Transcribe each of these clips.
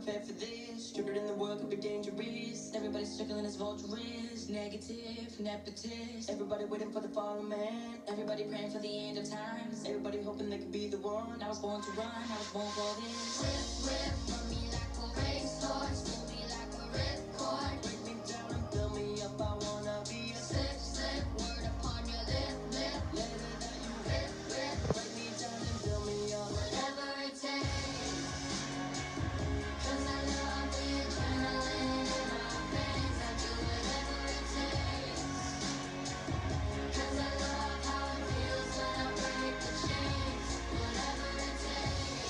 prepared for this. Dribbling in the world could be dangerous. Everybody's circling as vultures. Negative, nepotist. Everybody waiting for the fall of man. Everybody praying for the end of times. Everybody hoping they could be the one. I was born to run, I was born for this. Rip, run me like a racehorse. Pull me like a ripcord. Break me down and build me up. I wanna be a slip, slip. Word upon your lip, lip. Later that you rip, rip. Break me down and build me up. Whatever it takes. Cause I love the adrenaline in my veins. I do whatever it takes. Cause I love how it feels when I break the chains. Whatever it takes.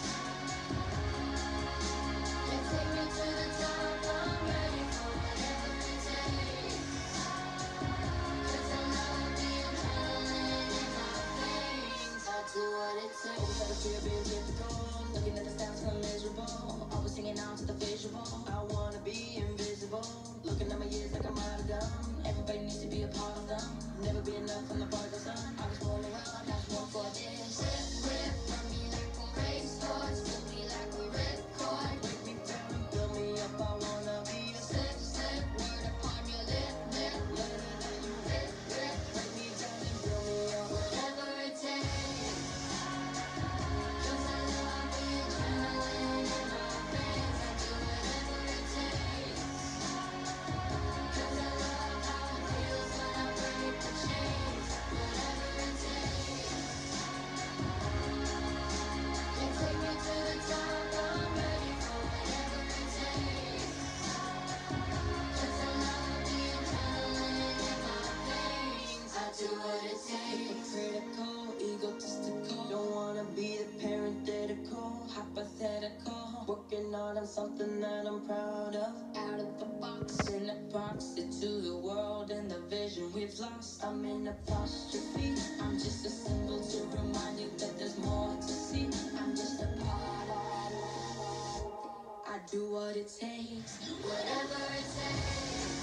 You take me to the top, I'm ready for whatever it takes. Cause I love the adrenaline in my veins. I do what it takes. Always had a fear of being difficult. Looking at the stats, I'm miserable. Always singing out to the visual. I wanna be invisible. Looking at my years like I'm out of gum. Everybody needs to be a part of them. Never be enough from the prodigal son. I was born around, I was born for this. Rip, rip, run me like a racehorse. Pull me like a ripcord. Break me down and build me up. I wanna be a slip, slip. Word upon your lip, lip. Later that you rip, rip. Break me down and build me up. Whatever it takes. Cause I love the adrenaline in my veins. I do whatever it takes. Cause I love how it feels when I break the chains. Whatever it takes. You take me to the top, I'm ready for whatever it takes. Cause I love the adrenaline in my veins. I do what it takes. Hypocritical, egotistical. Don't wanna be the parenthetical, hypothetical. Working hard on something that I'm proud of. Out of the box, in a proxy to the world and the vision we've lost. I'm in apostrophe. I'm just a symbol to remind you that there's more to see. I'm just a part of it. I do what it takes, whatever it takes.